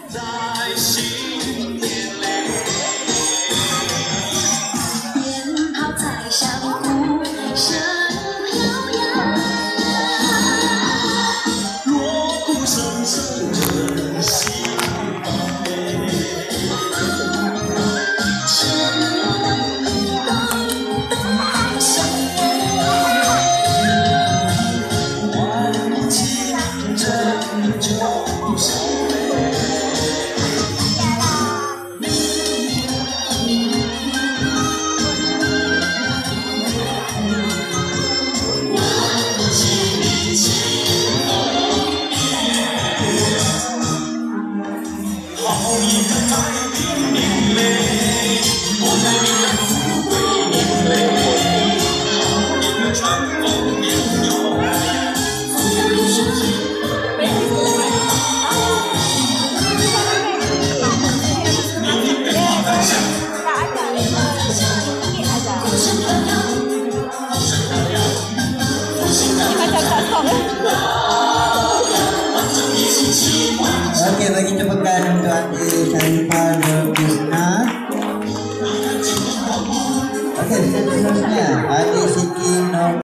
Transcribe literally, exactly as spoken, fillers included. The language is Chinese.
在心田里。 鞭炮在响，鼓声飘扬。 锣鼓声声震西北。 千里东北西北，万顷珍重小妹。